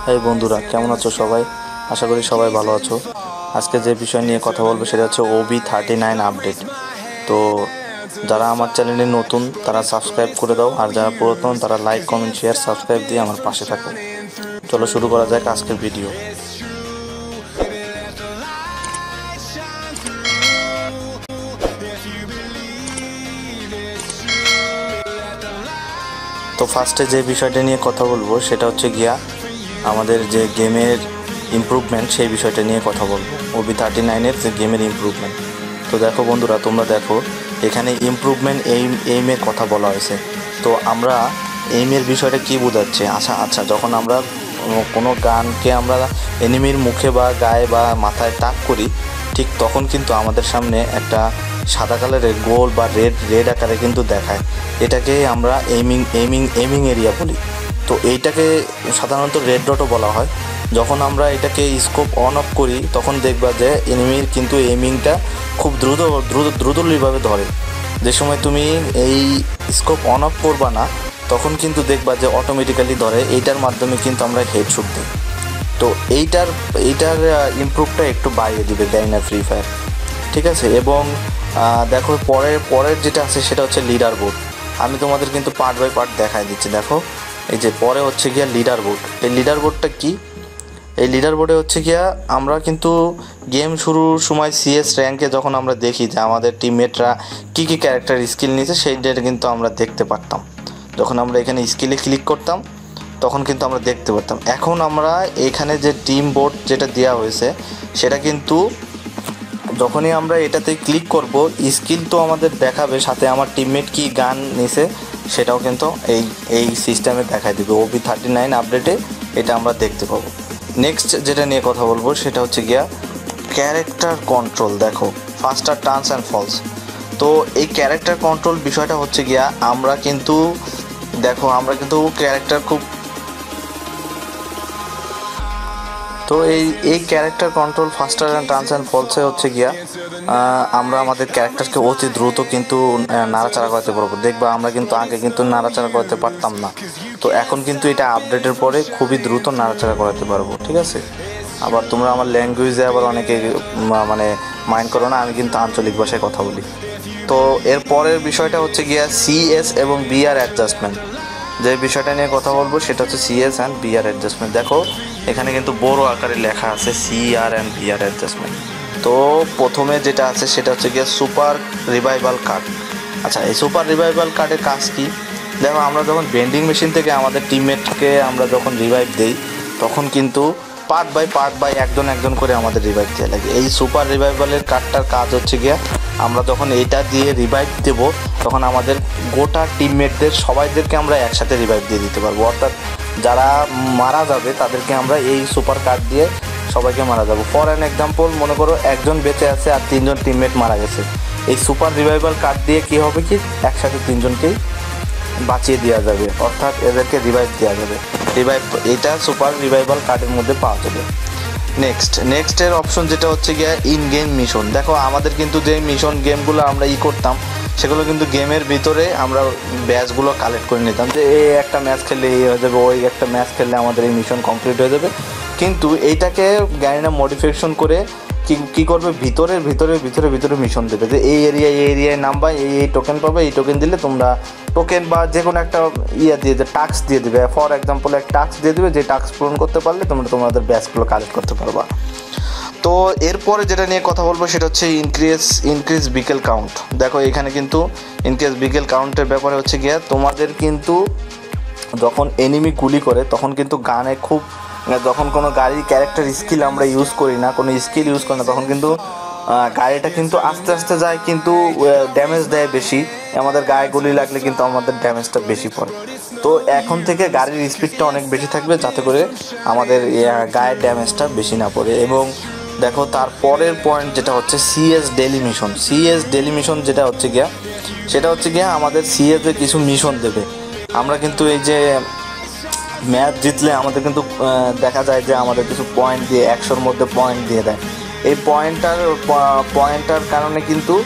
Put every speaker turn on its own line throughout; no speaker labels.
এই বন্ধুরা কেমন আছো সবাই? আশা করি সবাই ভালো আছো। আজকে যে বিষয় নিয়ে কথা বলবো সেটা হচ্ছে OB39 আপডেট। তো যারা আমার চ্যানেলে নতুন তারা সাবস্ক্রাইব করে দাও, আর যারা পুরাতন তারা লাইক কমেন্ট শেয়ার সাবস্ক্রাইব দিয়ে আমার পাশে থাকো। চলো শুরু করা যাক আজকের ভিডিও। তো ফার্স্টে যে বিষয়টা নিয়ে কথা বলবো সেটা হচ্ছে গিয়া আমাদের যে গেমের ইমপ্রুভমেন্ট, সেই বিষয়টা নিয়ে কথা বলবো। OB39-এর যে গেমের ইমপ্রুভমেন্ট। তো দেখো বন্ধুরা, তোমরা দেখো এখানে ইমপ্রুভমেন্ট এইমের কথা বলা হয়েছে। তো আমরা এইমের বিষয়টা কি বোঝাচ্ছে? আচ্ছা, যখন আমরা কোনো গানকে আমরা এনিমির মুখে বা গায়ে বা মাথায় টাক করি, ঠিক তখন কিন্তু আমাদের সামনে একটা সাদা কালারের গোল বা রেড আকারে কিন্তু দেখায়। এটাকে আমরা এইমিং এরিয়া বলি। তো এইটাকে সাধারণত রেড ডটও বলা হয়। যখন আমরা এটাকে স্কোপ অন অফ করি তখন দেখবা যে এনিমির কিন্তু এইমিংটা খুব দ্রুতভাবে ধরে। যে সময় তুমি এই স্কোপ অন অফ করবা না তখন কিন্তু দেখবা যে অটোমেটিক্যালি ধরে। এইটার মাধ্যমে কিন্তু আমরা হেডশট দিই। তো এইটার ইমপ্রুভটা একটু বাড়িয়ে দিবে দেয় না ফ্রি ফায়ার, ঠিক আছে? এবং দেখো পরের যেটা আছে সেটা হচ্ছে লিডার বোর্ড। আমি তোমাদের কিন্তু পার্ট বাই পার্ট দেখাই দিচ্ছি। দেখো এই যে পরে হচ্ছে গিয়া লিডার বোর্ড। এই লিডার বোর্ডটা কি? এই লিডার বোর্ডে হচ্ছে গিয়া আমরা কিন্তু গেম শুরুর সময় CS র্যাঙ্কে যখন আমরা দেখি যে আমাদের টিমমেটরা কী ক্যারেক্টার স্কিল নিয়েছে সেইটা কিন্তু আমরা দেখতে পারতাম। যখন আমরা এখানে স্কিলে ক্লিক করতাম তখন কিন্তু আমরা দেখতে পারতাম। এখন আমরা এখানে যে টিম বোর্ড যেটা দেওয়া হয়েছে সেটা কিন্তু যখনই আমরা এটাতে ক্লিক করব স্কিল তো আমাদের দেখাবে, সাথে আমার টিমমেট কি গান নিছে সেটাও কিন্তু এই সিস্টেমে দেখাই দেবে। OB39 আপডেটে এটা আমরা দেখতে পাবো। নেক্সট যেটা নিয়ে কথা বলবো সেটা হচ্ছে গিয়া ক্যারেক্টার কন্ট্রোল। দেখো ফাস্টার টার্নস অ্যান্ড ফলস। তো এই ক্যারেক্টার কন্ট্রোল বিষয়টা হচ্ছে গিয়া আমরা কিন্তু ক্যারেক্টার খুব, তো এই character control faster and turns and ফলসে হচ্ছে গিয়া আমরা আমাদের ক্যারেক্টারকে অতি দ্রুত কিন্তু নাড়াচাড়া করতে পারবো। দেখবা আমরা কিন্তু আগে কিন্তু নাড়াচাড়া করতে পারতাম না, তো এখন কিন্তু এটা আপডেটের পরে খুবই দ্রুত নাড়াচাড়া করাতে পারবো, ঠিক আছে? আবার তোমরা আমার ল্যাঙ্গুয়েজে আবার অনেকে মানে মাইন্ড করো না, আমি কিন্তু আঞ্চলিক ভাষায় কথা বলি। তো এর পরের বিষয়টা হচ্ছে গিয়া CS এবং BR অ্যাডজাস্টমেন্ট। যে বিষয়টা নিয়ে কথা বলবো সেটা হচ্ছে CS অ্যান্ড BR অ্যাডজাস্টমেন্ট। দেখো এখানে কিন্তু বড় আকারে লেখা আছে CR অ্যান্ড BR অ্যাডজাস্টমেন্ট। তো প্রথমে যেটা আছে সেটা হচ্ছে গিয়ে সুপার রিভাইভাল কার্ড। আচ্ছা, এই সুপার রিভাইভাল কার্ডের কাজ কি? দেখো আমরা যখন বেন্ডিং মেশিন থেকে আমাদের টিমমেটকে আমরা যখন রিভাইভ দেই তখন কিন্তু পার্ট বাই একজন করে আমাদের রিভাইভ দেওয়া লাগে। এই সুপার রিভাইভালের কার্ডটার কাজ হচ্ছে গিয়া আমরা যখন এইটা দিয়ে রিভাইভ দেব তখন আমাদের গোটা টিমমেটদের সবাইদেরকে আমরা একসাথে রিভাইভ দিয়ে দিতে পারবো। অর্থাৎ যারা মারা যাবে তাদেরকে আমরা এই সুপার কার্ড দিয়ে সবাইকে মারা যাবো। ফর অ্যান এক্সাম্পল, মনে করো একজন বেঁচে আছে আর 3জন টিমমেট মারা গেছে। এই সুপার রিভাইভাল কার্ড দিয়ে কি হবে কি একসাথে 3জনকেই বাঁচিয়ে দেওয়া যাবে, অর্থাৎ এদেরকে রিভাইভ দেওয়া যাবে। এটা সুপার রিভাইভাল কার্ডের মধ্যে পাওয়া যাবে। নেক্সটের অপশন যেটা হচ্ছে গিয়া ইন গেম মিশন। দেখো আমাদের কিন্তু যে মিশন গেমগুলো আমরা করতাম সেগুলো কিন্তু গেমের ভিতরে আমরা ব্যাচগুলো কালেক্ট করে নিতাম, যে এই একটা ম্যাচ খেললে এই হয়ে যাবে, ওই একটা ম্যাচ খেললে আমাদের এই মিশন কমপ্লিট হয়ে যাবে। কিন্তু এইটাকে গাড়িটা মডিফিকেশন করে কি করবে, ভিতরে মিশন দেবে, যে এই এরিয়ায় নামবা, এই টোকেন পাবে, এই টোকেন দিলে তোমরা টোকেন বা যে কোনো একটা দিয়ে টাস্ক দিয়ে দেবে। ফর এক্সাম্পল এক টাস্ক দিয়ে দেবে, যে টাস্ক পূরণ করতে পারলে তোমরা তোমাদের ব্যাচগুলো কালেক্ট করতে পারবা। তো এরপরে যেটা নিয়ে কথা বলবো সেটা হচ্ছে ইনক্রিজ বিকেল কাউন্ট। দেখো এখানে কিন্তু ইনক্রিজ বিকেল কাউন্টের ব্যাপারে হচ্ছে গিয়া তোমাদের কিন্তু যখন এনিমি গুলি করে তখন কিন্তু গানে খুব, যখন কোনো গাড়ির ক্যারেক্টার স্কিল আমরা ইউজ করি না, কোনো স্কিল ইউজ করি না, তখন কিন্তু গাড়িটা কিন্তু আস্তে আস্তে যায়, কিন্তু ড্যামেজ দেয় বেশি। আমাদের গায়ে গুলি লাগলে কিন্তু আমাদের ড্যামেজটা বেশি পড়ে। তো এখন থেকে গাড়ির স্পিডটা অনেক বেশি থাকবে যাতে করে আমাদের গায়ের ড্যামেজটা বেশি না পড়ে। এবং দেখো তারপরের পয়েন্ট যেটা হচ্ছে CS ডেলি মিশন যেটা হচ্ছে গিয়া সেটা হচ্ছে গিয়া আমাদের CS-এ কিছু মিশন দেবে। আমরা কিন্তু এই যে ম্যাচ জিতলে আমাদের কিন্তু দেখা যায় যে আমাদের কিছু পয়েন্ট দিয়ে 100-র মধ্যে পয়েন্ট দিয়ে দেয়। এই পয়েন্টার কারণে কিন্তু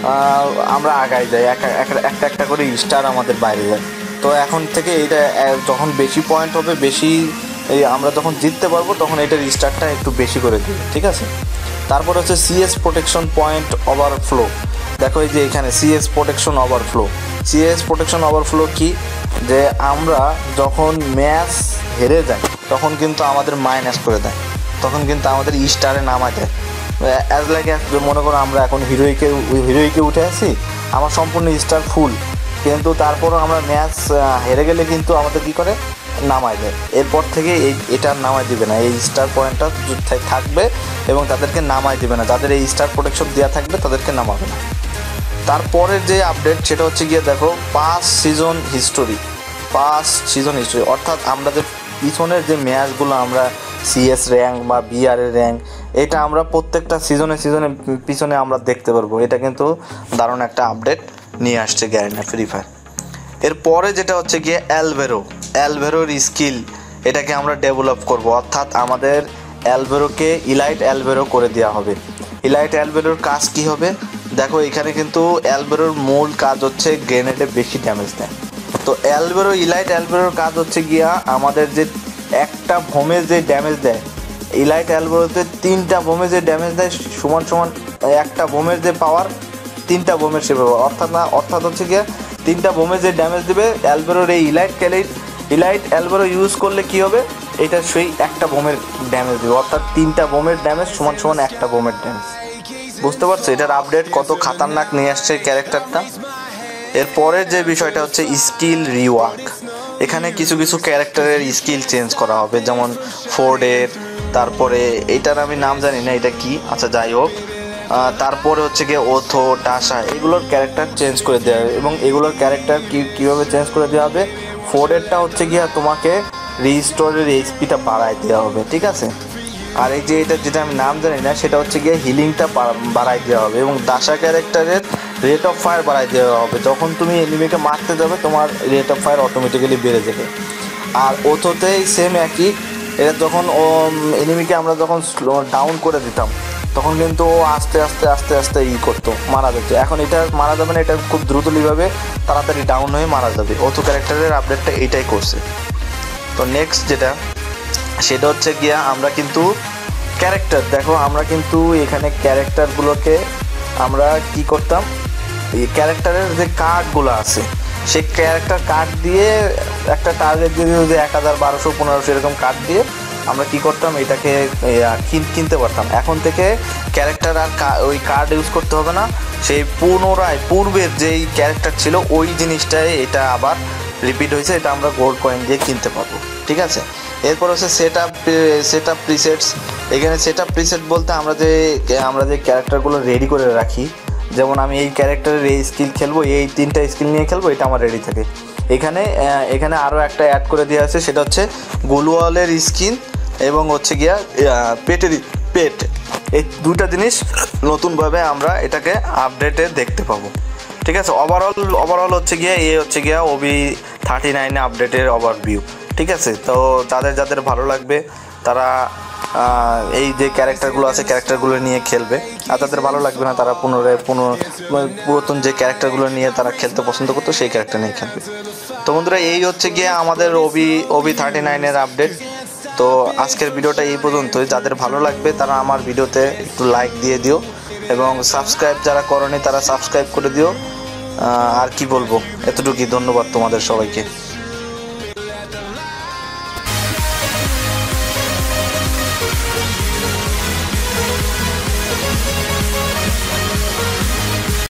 আমরা আগাই যাই, একটা করে স্টার আমাদের বাইরে যায়। তো এখন থেকে এইটা যখন বেশি পয়েন্ট হবে, বেশি এই আমরা যখন জিততে পারবো তখন এটার স্টারটা একটু বেশি করে দিবে, ঠিক আছে। তারপর হচ্ছে সিএস প্রোটেকশন পয়েন্ট ওভারফ্লো। দেখো এই যে এখানে CS protection overflow. CS protection overflow কি, যে আমরা যখন ম্যাচ হেরে যাই তখন কিন্তু আমাদের মাইনাস করে দেয়, তখন কিন্তু আমাদের স্টারে নামায় দেয়। অ্যাজ লাইক মনে করো আমরা এখন হিরোইকে উঠে আসি, আমার সম্পূর্ণ স্টার ফুল, কিন্তু তারপরও আমরা ম্যাচ হেরে গেলে কিন্তু আমাদের কী করে নামায় দেয়। এরপর থেকে এটা নামায় দিবে না, এই স্টার পয়েন্টটা থাকবে এবং তাদেরকে নামায় দিবে না, যাদের এই স্টার প্রোটেকশন দেওয়া থাকবে তাদেরকে নামাবে না। তারপরের যে আপডেট সেটা হচ্ছে গিয়ে দেখো পাস্ট সিজন হিস্টোরি। অর্থাৎ আমরা যে পিছনের যে ম্যাচগুলো আমরা সিএস র্যাঙ্ক বা বিআরের র্যাঙ্ক, এটা আমরা প্রত্যেকটা সিজনে পিছনে আমরা দেখতে পারবো। এটা কিন্তু দারুণ একটা আপডেট নিয়ে আসছে গ্যারেন্টি ফ্রি ফায়ার। এরপরে যেটা হচ্ছে গিয়ে অ্যালভেরোর স্কিল, এটাকে আমরা ডেভেলপ করব, অর্থাৎ আমাদের অ্যালভেরোকে ইলাইট অ্যালভেরো করে দেওয়া হবে। ইলাইট অ্যালভেরোর কাজ কি হবে, দেখো এখানে কিন্তু অ্যালভেরোর মূল কাজ হচ্ছে গ্রেনেডে বেশি ড্যামেজ দেয়। তো ইলাইট অ্যালভেরোর কাজ হচ্ছে গিয়া আমাদের যে একটা বোমে যে ড্যামেজ দেয়, ইলাইট অ্যালভেরোতে 3টা বোমে যে ড্যামেজ দেয় সমান একটা বোমের যে পাওয়ার 3টা বোমের সে পাওয়ার, অর্থাৎ হচ্ছে গিয়া 3টা বোমে যে ড্যামেজ দেবে অ্যালভেরোর এই ইলাইট অ্যালভেরো ইউজ করলে কি হবে, এটা সেই একটা বোমের ড্যামেজ দেবে, অর্থাৎ 3টা বোমের ড্যামেজ সমান একটা বোমের ড্যামেজ। বুঝতে পারছো এটার আপডেট কত খাতারনাক নিয়ে আসছে ক্যারেক্টারটা। এরপরের যে বিষয়টা হচ্ছে স্কিল রিওয়ার্ক। এখানে কিছু ক্যারেক্টারের স্কিল চেঞ্জ করা হবে, যেমন ফোর্ডের, তারপরে এইটার আমি নাম জানি না এটা কি, আচ্ছা যাই হোক। তারপরে হচ্ছে গিয়ে ওথো, টাসা, এগুলোর ক্যারেক্টার চেঞ্জ করে দেওয়া হবে। এবং এগুলোর ক্যারেক্টার কীভাবে চেঞ্জ করে দেওয়া হবে, ফোর্ডেরটা হচ্ছে গিয়ে তোমাকে রিস্টোরের এইচপিটা বাড়ায় দেওয়া হবে, ঠিক আছে। আর এই যে এটা যেটা আমি নাম জানি না সেটা হচ্ছে গিয়ে হিলিংটা বাড়ায় দেওয়া হবে। এবং দাসা ক্যারেক্টারের রেট অফ ফায়ার বাড়ায় দেওয়া হবে, যখন তুমি এনিমিকে মারতে যাবে তোমার রেট অফ ফায়ার অটোমেটিক্যালি বেড়ে যাবে। আর ওথোতেই সেম একই, এটা যখন এনিমিকে আমরা যখন ডাউন করে দিতাম তখন কিন্তু ও আস্তে আস্তে করতো, মারা যেত। এখন এটা মারা যাবে না, এটা খুব দ্রুতভাবে তাড়াতাড়ি ডাউন হয়ে মারা যাবে। ওথো ক্যারেক্টারের আপডেটটা এইটাই করছে। তো নেক্সট যেটা সেটা হচ্ছে গিয়া আমরা কিন্তু ক্যারেক্টার, দেখো আমরা কিন্তু এখানে ক্যারেক্টারগুলোকে আমরা কি করতাম, এই ক্যারেক্টারের যে কার্ডগুলো আছে সেই ক্যারেক্টার কার্ড দিয়ে একটা টার্গেট দিয়ে যদি 1000, 1200, 1500 এরকম কার্ড দিয়ে আমরা কি করতাম, এটাকে কিনতে পারতাম। এখন থেকে ক্যারেক্টার আর ওই কার্ড ইউজ করতে হবে না, সেই পুনরায় পূর্বের যেই ক্যারেক্টার ছিল ওই জিনিসটাই এটা আবার রিপিট হয়েছে, এটা আমরা গোল্ড কয়েন দিয়ে কিনতে পারবো, ঠিক আছে। এরপর হচ্ছে সেট আপ প্রিসেটস। এখানে সেট আপ প্রিসেট বলতে আমরা যে ক্যারেক্টারগুলো রেডি করে রাখি, যেমন আমি এই ক্যারেক্টারের এই স্কিল খেলবো, এই 3টা স্কিল নিয়ে খেলবো, এটা আমার রেডি থাকে। এখানে আরও একটা অ্যাড করে দেওয়া আছে, সেটা হচ্ছে গোলওয়ালের স্কিন এবং হচ্ছে গিয়া পেট, এই 2টা জিনিস নতুনভাবে আমরা এটাকে আপডেটে দেখতে পাবো, ঠিক আছে। ওভারঅল হচ্ছে গিয়া OB39 আপডেটের ওভারভিউ, ঠিক আছে। তো যাদের ভালো লাগবে তারা এই যে ক্যারেক্টারগুলো আছে ক্যারেক্টারগুলো নিয়ে খেলবে, আর যাদের ভালো লাগবে না তারা পুরাতন যে ক্যারেক্টারগুলো নিয়ে তারা খেলতে পছন্দ করতো সেই ক্যারেক্টার নিয়ে খেলবে। তো বন্ধুরা এই হচ্ছে গিয়ে আমাদের OB39 আপডেট। তো আজকের ভিডিওটা এই পর্যন্তই। যাদের ভালো লাগবে তারা আমার ভিডিওতে একটু লাইক দিয়ে দিও এবং সাবস্ক্রাইব যারা করনি তারা সাবস্ক্রাইব করে দিও। আর কি বলবো, এতটুকুই। ধন্যবাদ তোমাদের সবাইকে।